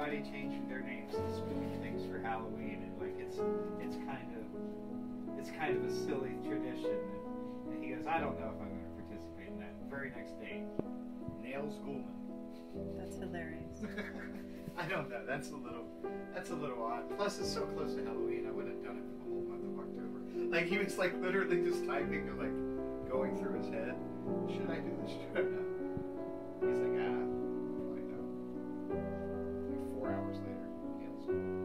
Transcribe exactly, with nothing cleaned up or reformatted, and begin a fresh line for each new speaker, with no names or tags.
everybody changing their names to spooky things for Halloween, and like it's it's kind of it's kind of a silly tradition. And, and he goes, I don't know if I'm going to participate in that. Very next day, Nails Gulman.
That's hilarious.
I don't know. That's a little that's a little odd. Plus, it's so close to Halloween. I wouldn't have done it for the whole month of October. Like he was like literally just typing and like going through his head. Should I do this? Should I not? He's like, ah, I know. Like four hours later, Nails Gulman.